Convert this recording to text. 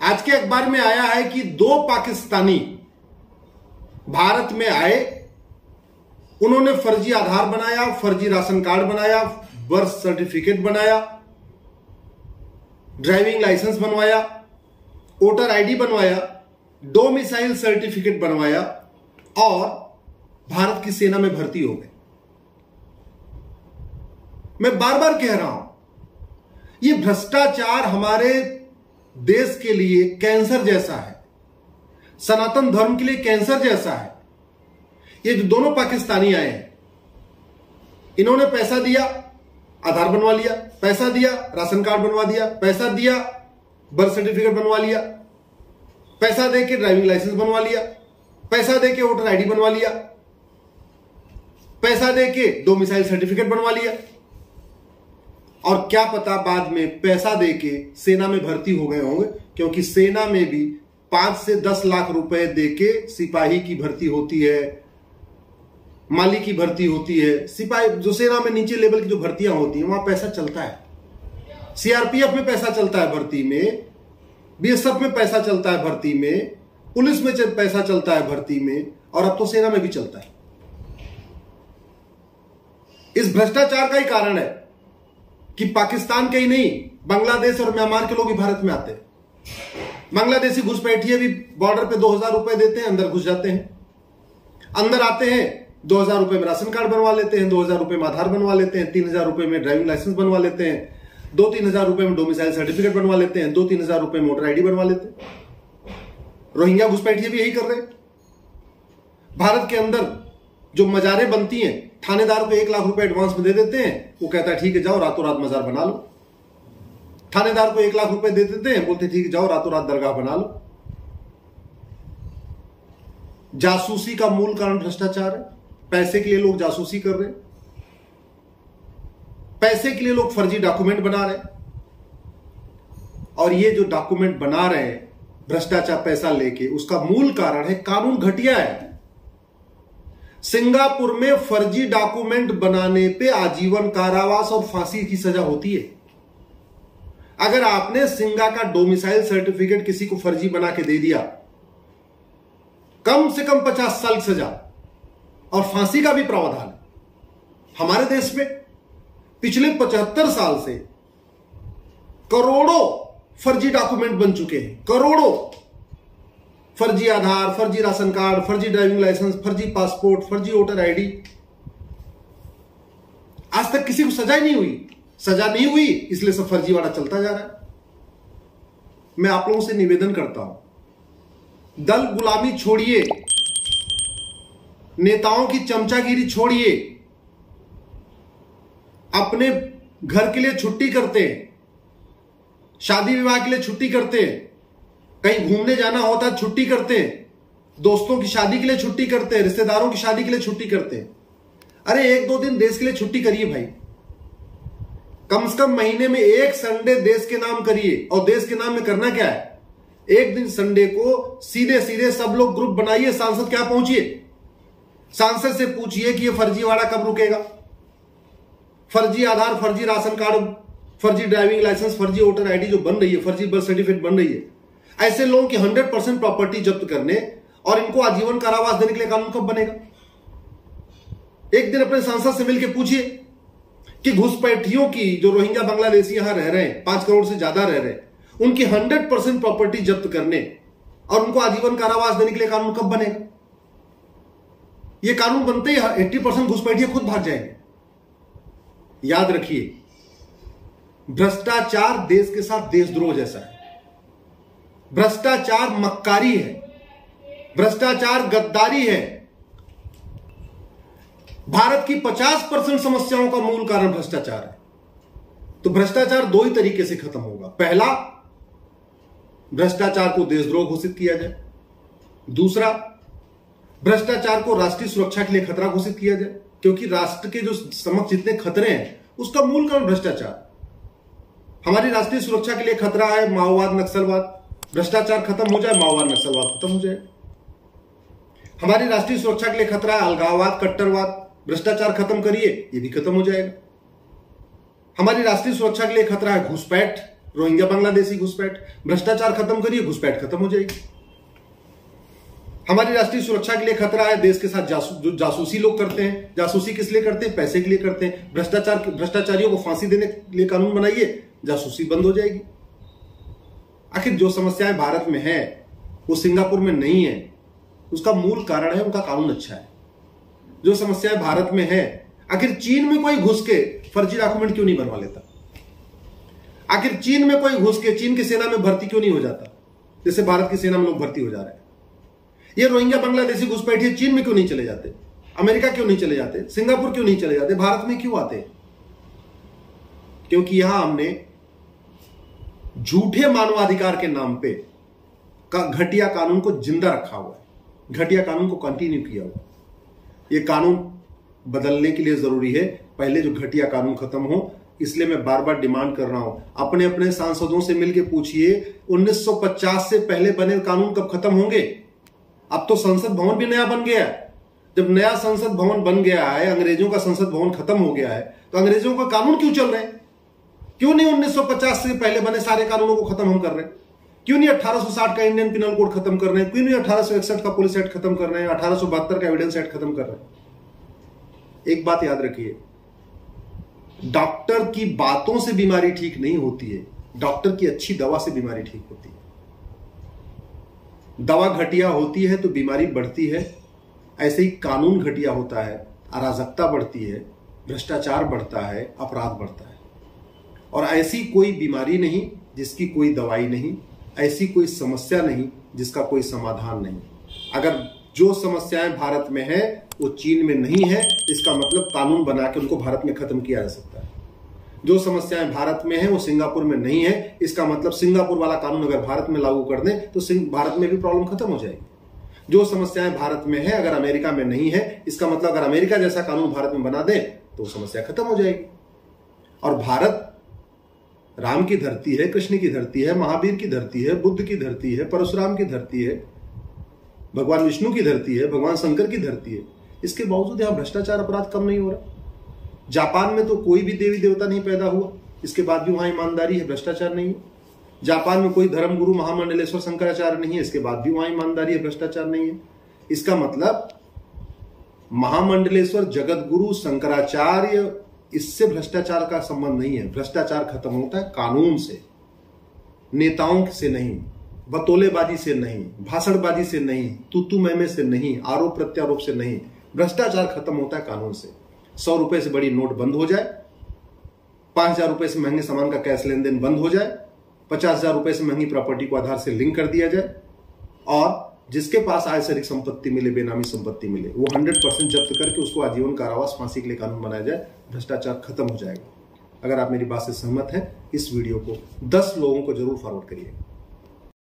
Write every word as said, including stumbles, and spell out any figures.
आज के अखबार में आया है कि दो पाकिस्तानी भारत में आए, उन्होंने फर्जी आधार बनाया, फर्जी राशन कार्ड बनाया, बर्थ सर्टिफिकेट बनाया, ड्राइविंग लाइसेंस बनवाया, वोटर आईडी बनवाया, डोमिसाइल सर्टिफिकेट बनवाया और भारत की सेना में भर्ती हो गए। मैं बार बार कह रहा हूं, यह भ्रष्टाचार हमारे देश के लिए कैंसर जैसा है, सनातन धर्म के लिए कैंसर जैसा है। ये जो दोनों पाकिस्तानी आए हैं, इन्होंने पैसा दिया, आधार बनवा लिया, पैसा दिया, राशन कार्ड बनवा दिया, पैसा दिया, बर्थ सर्टिफिकेट बनवा लिया, पैसा देके ड्राइविंग लाइसेंस बनवा लिया, पैसा देके वोटर आईडी बनवा लिया, पैसा देके डोमिसाइल सर्टिफिकेट बनवा लिया और क्या पता बाद में पैसा देके सेना में भर्ती हो गए होंगे, क्योंकि सेना में भी पांच से दस लाख रुपए देके सिपाही की भर्ती होती है, माली की भर्ती होती है। सिपाही जो सेना में नीचे लेवल की जो भर्तियां होती हैं, वहां पैसा चलता है। सीआरपीएफ में पैसा चलता है भर्ती में, बीएसएफ में पैसा चलता है भर्ती में, पुलिस में पैसा चलता है भर्ती में, और अब तो सेना में भी चलता है। इस भ्रष्टाचार का ही कारण है कि पाकिस्तान के ही नहीं, बांग्लादेश और म्यांमार के लोग भी भारत में आते हैं। बांग्लादेशी घुसपैठिए भी बॉर्डर पे दो हजार रुपए देते हैं, अंदर घुस जाते हैं। अंदर आते हैं, दो हजार रुपए में राशन कार्ड बनवा लेते हैं, दो हजार रुपए में आधार बनवा लेते हैं, तीन हजार रुपए में ड्राइविंग लाइसेंस बनवा लेते हैं, दो तीन हजार रुपए में डोमिसाइल सर्टिफिकेट बनवा लेते हैं, दो तीन हजार रुपए में वोटर आईडी बनवा लेते हैं। रोहिंग्या घुसपैठिए भी यही कर रहे हैं। भारत के अंदर जो मजारें बनती हैं, थानेदार को एक लाख रुपए एडवांस में दे देते हैं, वो कहता है ठीक है जाओ रातों रात मजार बना लो। थानेदार को एक लाख रुपए दे देते हैं, बोलते ठीक है जाओ रातों रात दरगाह बना लो। जासूसी का मूल कारण भ्रष्टाचार है। पैसे के लिए लोग जासूसी कर रहे हैं, पैसे के लिए लोग फर्जी डॉक्यूमेंट बना रहे हैं, और ये जो डॉक्यूमेंट बना रहे हैं भ्रष्टाचार पैसा लेके, उसका मूल कारण है कानून घटिया है। सिंगापुर में फर्जी डॉक्यूमेंट बनाने पे आजीवन कारावास और फांसी की सजा होती है। अगर आपने सिंगा का डोमिसाइल सर्टिफिकेट किसी को फर्जी बना के दे दिया, कम से कम पचास साल की सजा और फांसी का भी प्रावधान है। हमारे देश में पिछले पचहत्तर साल से करोड़ों फर्जी डॉक्यूमेंट बन चुके हैं, करोड़ों। फर्जी आधार, फर्जी राशन कार्ड, फर्जी ड्राइविंग लाइसेंस, फर्जी पासपोर्ट, फर्जी वोटर आईडी। आज तक किसी को सजा ही नहीं हुई। सजा नहीं हुई इसलिए सब फर्जीवाड़ा चलता जा रहा है। मैं आप लोगों से निवेदन करता हूं, दल गुलामी छोड़िए, नेताओं की चमचागिरी छोड़िए। अपने घर के लिए छुट्टी करते हैं, शादी विवाह के लिए छुट्टी करते हैं, कहीं घूमने जाना होता है छुट्टी करते हैं, दोस्तों की शादी के लिए छुट्टी करते हैं, रिश्तेदारों की शादी के लिए छुट्टी करते हैं। अरे एक दो दिन देश के लिए छुट्टी करिए भाई, कम से कम महीने में एक संडे देश के नाम करिए। और देश के नाम में करना क्या है, एक दिन संडे को सीधे सीधे सब लोग ग्रुप बनाइए, सांसद क्या पहुंचिए, सांसद से पूछिए कि ये फर्जीवाड़ा कब रुकेगा। फर्जी आधार, फर्जी राशन कार्ड, फर्जी ड्राइविंग लाइसेंस, फर्जी वोटर आईडी जो बन रही है, फर्जी बर्थ सर्टिफिकेट बन रही है, ऐसे लोगों की हंड्रेड परसेंट प्रॉपर्टी जब्त करने और इनको आजीवन कारावास देने के लिए कानून कब बनेगा। एक दिन अपने सांसद से मिलकर पूछिए कि घुसपैठियों की, जो रोहिंग्या बांग्लादेशी यहां रह रहे हैं, पांच करोड़ से ज्यादा रह रहे हैं, उनकी हंड्रेड परसेंट प्रॉपर्टी जब्त करने और उनको आजीवन कारावास देने के लिए कानून कब बनेगा। ये कानून बनते ही अस्सी परसेंट घुसपैठिए खुद भाग जाएंगे। याद रखिए, भ्रष्टाचार देश के साथ देशद्रोह जैसा है। भ्रष्टाचार मक्कारी है, भ्रष्टाचार गद्दारी है। भारत की पचास परसेंट समस्याओं का मूल कारण भ्रष्टाचार है। तो भ्रष्टाचार दो ही तरीके से खत्म होगा। पहला, भ्रष्टाचार को देशद्रोह घोषित किया जाए। दूसरा, भ्रष्टाचार को राष्ट्रीय सुरक्षा के लिए खतरा घोषित किया जाए, क्योंकि राष्ट्र के जो समक्ष जितने खतरे हैं उसका मूल कारण भ्रष्टाचार। हमारी राष्ट्रीय सुरक्षा के लिए खतरा है माओवाद, नक्सलवाद। भ्रष्टाचार खत्म हो जाए, माओवाद नक्सलवाद खत्म हो जाए। हमारी राष्ट्रीय सुरक्षा के लिए खतरा है अलगाववाद, कट्टरवाद। भ्रष्टाचार खत्म करिए, ये भी खत्म हो जाएगा। हमारी राष्ट्रीय सुरक्षा के लिए खतरा है घुसपैठ, रोहिंग्या बांग्लादेशी घुसपैठ, भ्रष्टाचार खत्म करिए, घुसपैठ खत्म हो जाएगी। हमारी राष्ट्रीय सुरक्षा के लिए खतरा है, देश के साथ जासू, जो जासूसी लोग करते हैं, जासूसी किस लिए करते हैं? पैसे के लिए करते हैं। भ्रष्टाचार भ्रष्टाचारियों को फांसी देने के लिए कानून बनाइए, जासूसी बंद हो जाएगी। आखिर जो समस्याएं भारत में है वो सिंगापुर में नहीं है, उसका मूल कारण है उनका कानून अच्छा है। जो समस्याएं भारत में है, आखिर चीन में कोई घुस के फर्जी डॉक्यूमेंट क्यों नहीं बनवा लेता? आखिर चीन में कोई घुस के चीन की सेना में भर्ती क्यों नहीं हो जाता, जैसे भारत की सेना में लोग भर्ती हो जा रहे हैं? ये रोहिंग्या बांग्लादेशी घुसपैठिए चीन में क्यों नहीं चले जाते? अमेरिका क्यों नहीं चले जाते? सिंगापुर क्यों नहीं चले जाते? भारत में क्यों आते? क्योंकि यहां हमने झूठे मानवाधिकार के नाम पे का घटिया कानून को जिंदा रखा हुआ है, घटिया कानून को कंटिन्यू किया हुआ। ये कानून बदलने के लिए जरूरी है, पहले जो घटिया कानून खत्म हो। इसलिए मैं बार बार डिमांड कर रहा हूं, अपने अपने सांसदों से मिलकर पूछिए उन्नीस सौ पचास से पहले बने कानून कब खत्म होंगे? अब तो संसद भवन भी नया बन गया है। जब नया संसद भवन बन गया है, अंग्रेजों का संसद भवन खत्म हो गया है, तो अंग्रेजों का कानून क्यों चल रहे हैं? क्यों नहीं उन्नीस सौ पचास से पहले बने सारे कानूनों को खत्म हम कर रहे हैं? क्यों नहीं अठारह सौ साठ का इंडियन पिनल कोड खत्म कर रहे हैं? क्यों नहीं अठारह सौ इकसठ का पुलिस एक्ट खत्म कर रहे हैं? अठारह सौ बहत्तर का एविडेंस एक्ट खत्म कर रहे हैं? एक बात याद रखिए, डॉक्टर की बातों से बीमारी ठीक नहीं होती है, डॉक्टर की अच्छी दवा से बीमारी ठीक होती है। दवा घटिया होती है तो बीमारी बढ़ती है, ऐसे ही कानून घटिया होता है, अराजकता बढ़ती है, भ्रष्टाचार बढ़ता है, अपराध बढ़ता है। और ऐसी कोई बीमारी नहीं जिसकी कोई दवाई नहीं, ऐसी कोई समस्या नहीं जिसका कोई समाधान नहीं। अगर जो समस्याएं भारत में है वो चीन में नहीं है, इसका मतलब कानून बना के उनको भारत में खत्म किया जा सकता है। जो समस्याएं भारत में है वो सिंगापुर में नहीं है, इसका मतलब सिंगापुर वाला कानून अगर भारत में लागू कर दें तो भारत में भी प्रॉब्लम खत्म हो जाएगी। जो समस्याएं भारत में है अगर अमेरिका में नहीं है, इसका मतलब अगर अमेरिका जैसा कानून भारत में बना दें तो समस्या खत्म हो जाएगी। और भारत राम की धरती है, कृष्ण की धरती है, महावीर की धरती है, बुद्ध की धरती है, परशुराम की धरती है, भगवान विष्णु की धरती है, भगवान शंकर की धरती है। इसके बावजूद यहां भ्रष्टाचार अपराध कम नहीं हो रहा। जापान में तो कोई भी देवी देवता नहीं पैदा हुआ, इसके बाद भी वहां ईमानदारी है, भ्रष्टाचार नहीं है। जापान में कोई धर्मगुरु महामंडलेश्वर शंकराचार्य नहीं है, इसके बाद भी वहां ईमानदारी है, भ्रष्टाचार नहीं है। इसका मतलब महामंडलेश्वर जगत गुरु शंकराचार्य, इससे भ्रष्टाचार का संबंध नहीं है। भ्रष्टाचार खत्म होता है कानून से, नेताओं से नहीं, बतौलेबाजी से नहीं, भाषणबाजी से नहीं, तू तू मैं मैं से नहीं, आरोप प्रत्यारोप से नहीं। भ्रष्टाचार खत्म होता है कानून से। सौ रुपए से बड़ी नोट बंद हो जाए, पांच हजार रुपए से महंगे सामान का कैश लेन देन बंद हो जाए, पचास हजार रुपए से महंगी प्रॉपर्टी को आधार से लिंक कर दिया जाए, और जिसके पास आय से अधिक संपत्ति मिले, बेनामी संपत्ति मिले, वो हंड्रेड परसेंट जब्त करके उसको आजीवन कारावास, फांसी के लिए कानून बनाया जाए, भ्रष्टाचार खत्म हो जाएगा। अगर आप मेरी बात से सहमत हैं, इस वीडियो को दस लोगों को जरूर फॉरवर्ड करिए।